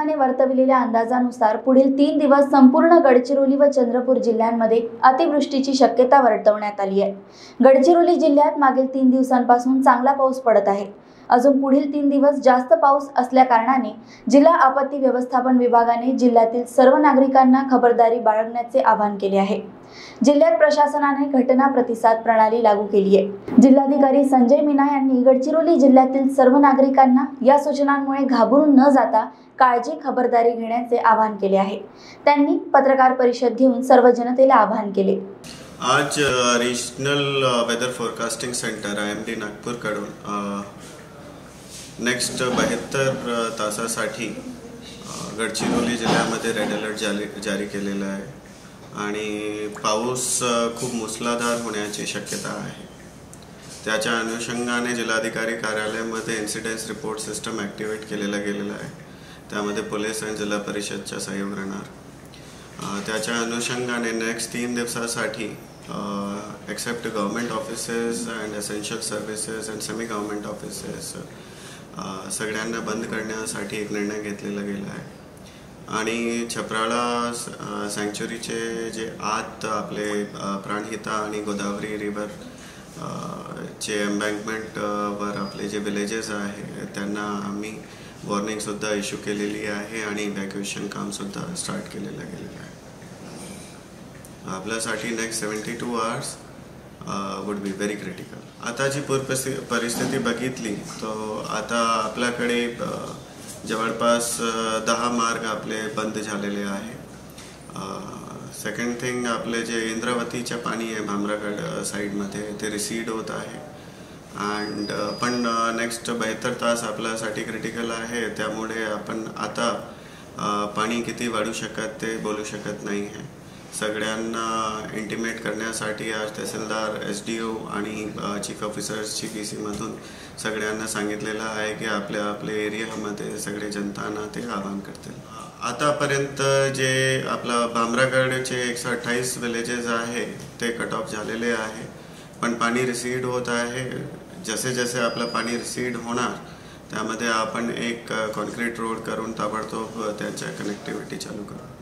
विभागाने वर्तविलेल्या अंदाजानुसार पुढील 3 दिवस संपूर्ण गडचिरोली व चंद्रपूर जिल्ह्यांमध्ये अतिवृष्टीची शक्यता वर्तवण्यात आली आहे। गडचिरोली जिल्ह्यात मागील 3 दिवसांपासून चांगला पाऊस पडत आहे। अजून पुढील 3 दिवस जास्त पाऊस असल्या कारणाने जिल्हा आपत्ती व्यवस्थापन विभागाने जिल्ह्यातील सर्व नागरिकांना खबरदारी बाळगण्याचे आवाहन केले आहे। जिल्ह्यात प्रशासनाने घटना प्रतिसाद प्रणाली लागू केली आहे। जिल्हाधिकारी संजय मीना यांनी गडचिरोली जिल्ह्यातील सर्व नागरिकांना या सूचनांमुळे घाबरून न जाता काळजी खबरदारी घेण्याचे आवाहन केले आहे। त्यांनी पत्रकार परिषद घेऊन सर्व जनतेला आवाहन केले। आज regional weather forecasting centre IMD Nagpur कडून नेक्स्ट 72 तासासाठी गडचिरोली जिल्ह्यामध्ये रेड अलर्ट जारी केलेला आहे आणि पाऊस खूप मुसळधार होण्याची शक्यता आहे। त्याच्या अनुषंगाने जिल्हाधिकारी कार्यालयामध्ये इन्सिडेंट रिपोर्ट सिस्टम ॲक्टिवेट केलेला गेलेला आहे। त्यामध्ये पोलीस आणि जिल्हा परिषदचा सहयोग राहणार। त्याच्या अनुषंगाने नेक्स्ट 3 दिवसासाठी except government offices and essential services and semi government offices सगळ्यांना बंद करण्यासाठी एक निर्णय घेतलेला गेला आहे आणि छपराळा सँक्च्युरीचे जे आत आपले प्राणहिता आणि गोदावरी रिव्हर चे एम्बँकमेंट वर आपले जे विलेजेस आहे त्यांना आम्ही वॉर्निंग सुद्धा इश्यू केलेली आहे आणि इव्हॅक्युएशन काम सुद्धा स्टार्ट केलेलं गेलेलं आहे। आपल्यासाठी next 72 hours would be very critical. आता जी परिस्थिती बघितली तो आता आपल्याकडे जवळपास 10 मार्ग आपले बंद झालेले आहे। सेकंड थिंग आपले जे इंद्रावतीचे पाणी आहे भामरागड साईडमध्ये ते रिसीड होत आहे अँड पण नेक्स्ट 72 तास आपल्यासाठी क्रिटिकल आहे। त्यामुळे आपण आता पाणी किती वाढू शकत ते बोलू शकत नाही आहे। सगळ्यांना इंटिमेट करण्यासाठी आज तहसीलदार SDO आणि चीफ ऑफिसर्स PC मधून सगळ्यांना सांगितलेलं आहे की आपल्या एरियामध्ये सगळे जनतांना ते आवाहन करतील। आतापर्यंत जे आपला भामरागडचे 128 विलेजेस आहे ते कट ऑफ झालेले आहे पण पाणी रिसीड होत आहे। जसे जसे आपलं पाणी रिसीड होणार त्यामध्ये आपण एक कॉन्क्रीट रोड करून ताबडतोब त्यांच्या कनेक्टिव्हिटी चालू करू।